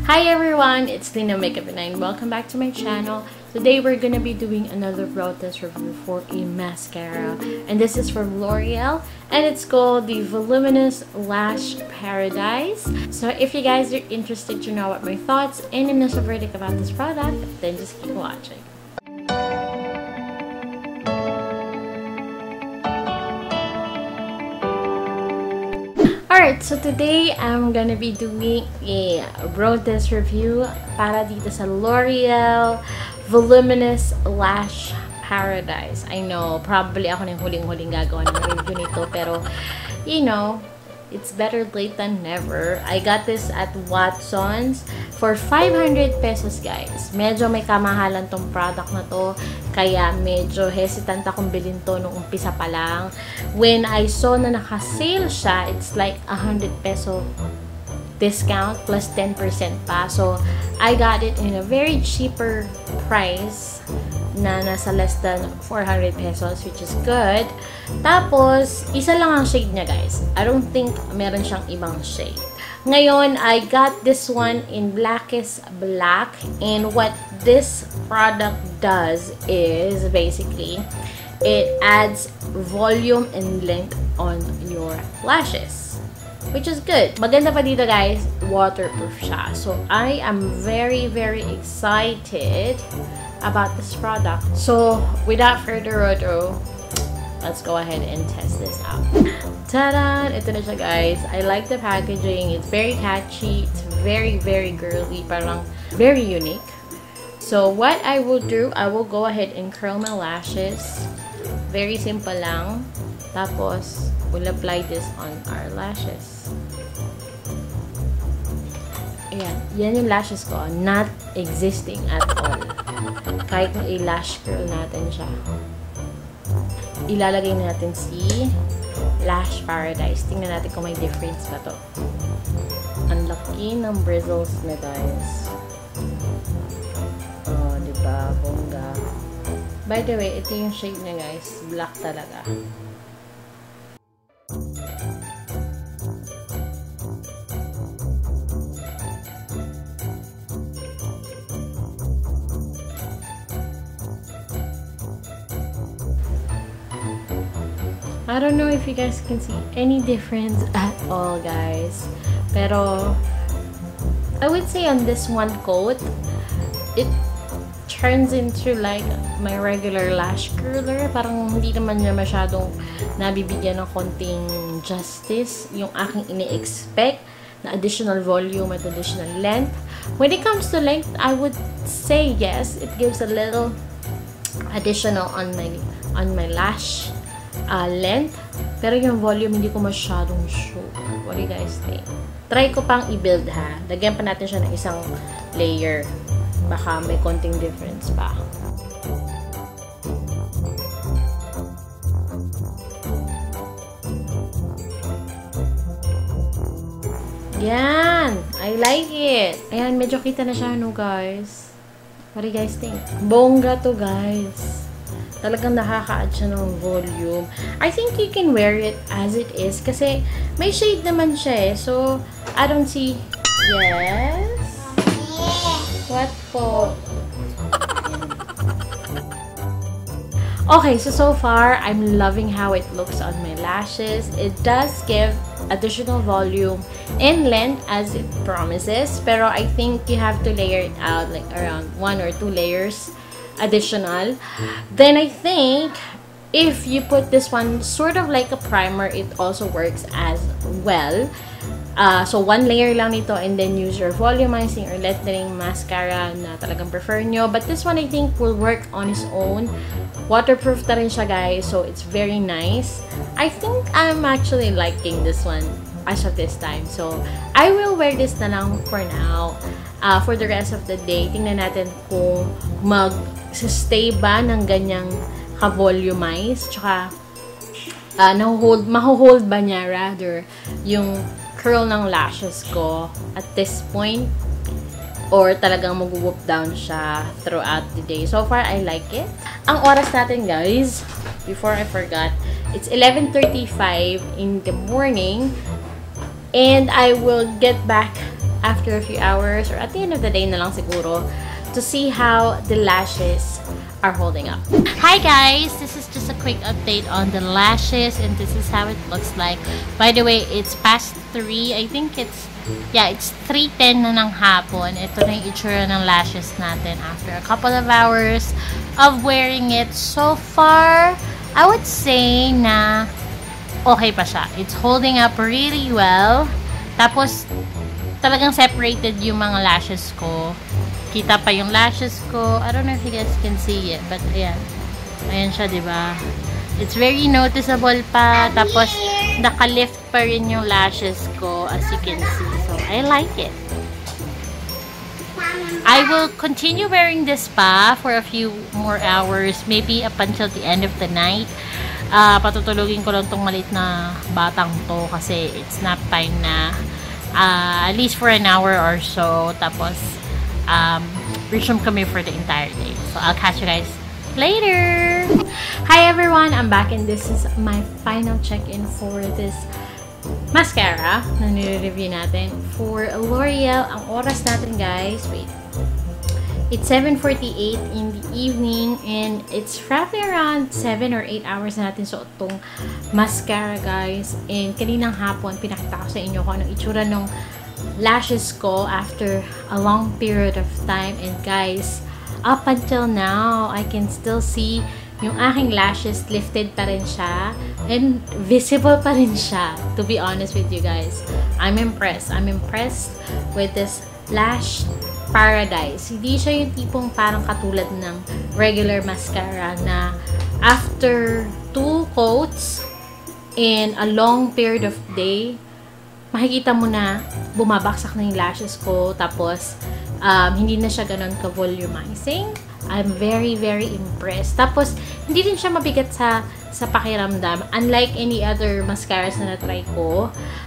Hi everyone, it's Lina Makeup and welcome back to my channel. Today we're gonna be doing another brow test review for a mascara, and this is from L'Oreal and it's called the Voluminous Lash Paradise. So if you guys are interested to know what my thoughts and initial verdict about this product, then just keep watching. Alright, so today I'm gonna be doing a brow test review para dito sa L'Oreal Voluminous Lash Paradise. I know, probably ako na yung huling-huling gagawa ng review nito, pero you know, it's better late than never. I got this at Watson's for 500 pesos, guys. Medyo may kamahalan tong product na to, kaya medyo hesitant akong bilhin to nung umpisa pa lang. When I saw na naka-sale siya, it's like 100 peso discount plus 10% pa. So, I got it in a very cheaper price na nasa less than 400 pesos, which is good. Tapos, isa lang ang shade niya, guys. I don't think meron siyang ibang shade. Ngayon, I got this one in Blackest Black. And what this product does is basically, it adds volume and length on your lashes, which is good. Maganda pa dito, guys, waterproof siya. So, I am very, very excited about this product. So, without further ado, let's go ahead and test this out. Ta-da! Ito na siya, guys. I like the packaging. It's very catchy. It's very, very girly. Parang very unique. So, what I will do, I will go ahead and curl my lashes. Very simple lang. Tapos, we'll apply this on our lashes. Ayan. Yan yung lashes ko. Not existing at all. Kahit na i-lash curl natin siya. Ilalagay natin si Lash Paradise. Tingnan natin kung may difference ba to. Ang laki ng bristles na, guys. Oh, diba? Bongga. By the way, ito yung shade niya, guys. Black talaga. I don't know if you guys can see any difference at all, guys. Pero, I would say on this one coat, it turns into like my regular lash curler. Parang hindi naman niya masyadong nabibigyan ng konting justice yung aking ini-expect na additional volume at additional length. When it comes to length, I would say yes, it gives a little additional on my lash length, pero yung volume hindi ko masyadong sure. What do you guys think? Try ko pang i-build, ha. Lagyan pa natin siya ng isang layer. Baka may konting difference pa. Yan! I like it! Ayan, medyo kita na siya, no, guys? What do you guys think? Bongga to, guys. Talagang nakaka-add siya ng volume. I think you can wear it as it is kasi may shade naman siya eh. So, I don't see... Yes? What po? Okay, so far, I'm loving how it looks on my lashes. It does give additional volume and length as it promises. Pero I think you have to layer it out like around 1 or 2 layers additional. Then I think if you put this one sort of like a primer, it also works as well. So 1 layer lang nito and then use your volumizing or lettering mascara na talagang prefer nyo. But this one I think will work on its own. Waterproof na rin siya, guys, so it's very nice. I think I'm actually liking this one as of this time. So I will wear this na lang for now. For the rest of the day, tingnan natin kung mag-stay ba ng ganyang ka-volumize, tsaka maho-hold ba niya rather yung curl ng lashes ko at this point, or talagang mag-whoop down siya throughout the day. So far, I like it. Ang oras natin, guys, before I forgot, it's 11:35 in the morning, and I will get back after a few hours or at the end of the day na lang siguro to see how the lashes are holding up. Hi guys! This is just a quick update on the lashes and this is how it looks like. By the way, it's past 3. I think it's 3:10 na ng hapon. Ito na yung itsura ng lashes natin after a couple of hours of wearing it. So far, I would say na okay pa siya. It's holding up really well. Tapos, talagang separated yung mga lashes ko. Kita pa yung lashes ko. I don't know if you guys can see it, but ayan. Ayan siya, diba? It's very noticeable pa. Tapos, naka-lift pa rin yung lashes ko, as you can see. So, I like it. I will continue wearing this pa for a few more hours. Maybe up until the end of the night. Patutulugin ko lang tong maliit na batang to kasi it's nap time na. At least for an hour or so. Tapos, resume kami for the entire day. So, I'll catch you guys later! Hi everyone! I'm back and this is my final check-in for this mascara na nire-review natin for L'Oreal. Ang oras natin guys, wait. It's 7:48 in the evening and it's roughly around 7 or 8 hours na natin suot tong mascara guys. And kaninang hapon, pinakita ko sa inyo kung anong itsura ng lashes ko after a long period of time. And guys, up until now, I can still see yung aking lashes lifted pa rin siya and visible pa rin siya, to be honest with you guys. I'm impressed. I'm impressed with this Lash Paradise. Hindi siya yung tipong parang katulad ng regular mascara na after 2 coats in a long period of day, makikita mo na bumabaksak na yung lashes ko, tapos hindi na siya ganun ka-volumizing. I'm very, very impressed. Tapos, hindi din siya mabigat sa pakiramdam. Unlike any other mascaras na na-try ko,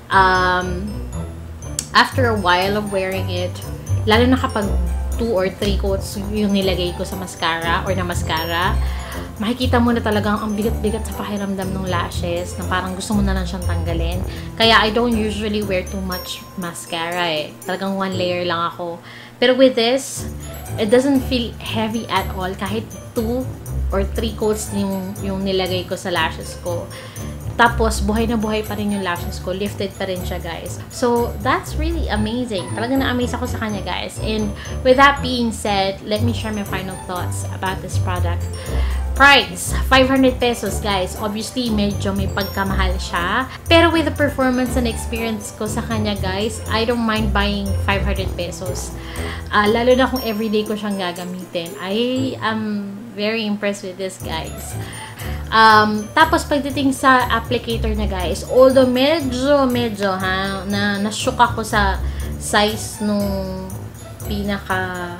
after a while of wearing it, lalo na kapag 2 or 3 coats yung nilagay ko sa mascara or na mascara, makikita mo na talagang ang bigat-bigat sa pakiramdam ng lashes na parang gusto mo na lang siyang tanggalin. Kaya I don't usually wear too much mascara eh. Talagang 1 layer lang ako. Pero with this, it doesn't feel heavy at all kahit 2 or 3 coats yung nilagay ko sa lashes ko. Tapos, buhay na buhay pa rin yung lashes ko. Lifted pa rin siya, guys. So, that's really amazing. Talagang na-amaze ako sa kanya, guys. And with that being said, let me share my final thoughts about this product. Price, 500 pesos, guys. Obviously, medyo may pagkamahal siya. Pero with the performance and experience ko sa kanya, guys, I don't mind buying 500 pesos. Lalo na kung everyday ko siyang gagamitin. I am very impressed with this, guys. Tapos pagdating sa applicator na guys, although medyo na-shook ako sa size nung pinaka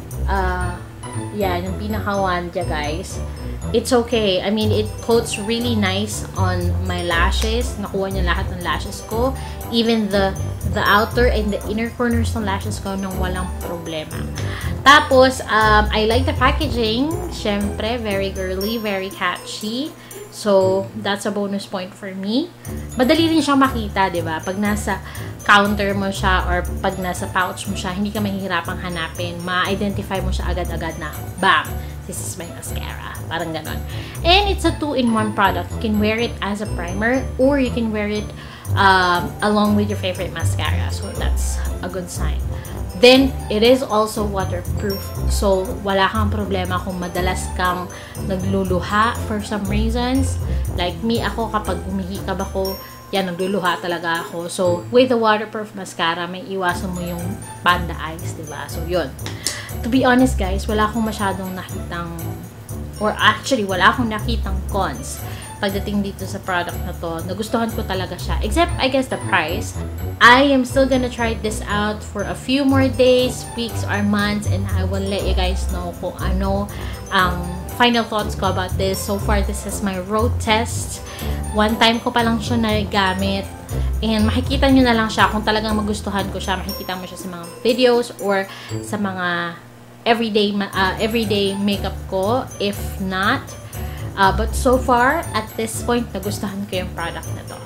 yung pinaka one dya guys. It's okay. I mean, it coats really nice on my lashes. Nakuha niya lahat ng lashes ko. Even the outer and the inner corners ng lashes ko nang walang problema. Tapos, I like the packaging. Syempre, very girly, very catchy. So, that's a bonus point for me. Madali rin siyang makita, diba? Pag nasa counter mo siya or pag nasa pouch mo siya, hindi ka mahihirapang hanapin. Ma-identify mo siya agad-agad na, bam! This is my mascara. Parang ganon. And it's a 2-in-1 product. You can wear it as a primer or you can wear it along with your favorite mascara. So, that's a good sign. Then, it is also waterproof. So, wala kang problema kung madalas kang nagluluha for some reasons. Like me, ako kapag humihikab ako, yan, nagluluha talaga ako. So, with the waterproof mascara, may iwasan mo yung panda eyes, diba? So, yun. To be honest, guys, wala akong masyadong nakitang, or actually, wala akong nakitang cons pagdating dito sa product na to. Nagustuhan ko talaga siya. Except, I guess, the price. I am still gonna try this out for a few more days, weeks, or months, and I will let you guys know kung ano ang final thoughts ko about this. So far, this is my road test. One time ko pa lang siya nagamit. And makikita nyo na lang siya kung talagang magustuhan ko siya. Makikita mo siya sa mga videos or sa mga everyday makeup ko. If not, but so far, at this point, nagustuhan ko yung product na to.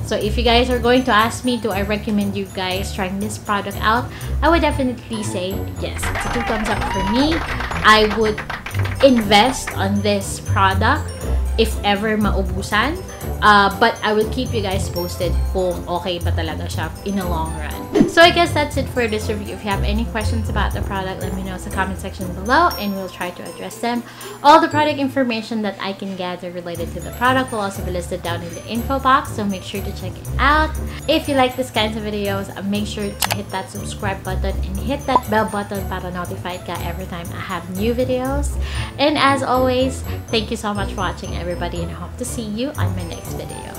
So if you guys are going to ask me, do I recommend you guys trying this product out? I would definitely say yes. It's a 2 thumbs up for me. I would invest on this product if ever maubusan. But I will keep you guys posted kung okay ba talaga siya in the long run. So I guess that's it for this review. If you have any questions about the product, let me know in the comment section below and we'll try to address them. All the product information that I can gather related to the product will also be listed down in the info box, so make sure to check it out. If you like this kinds of videos, make sure to hit that subscribe button and hit that bell button para notified ka every time I have new videos. And as always, thank you so much for watching, everybody, and I hope to see you on my next video.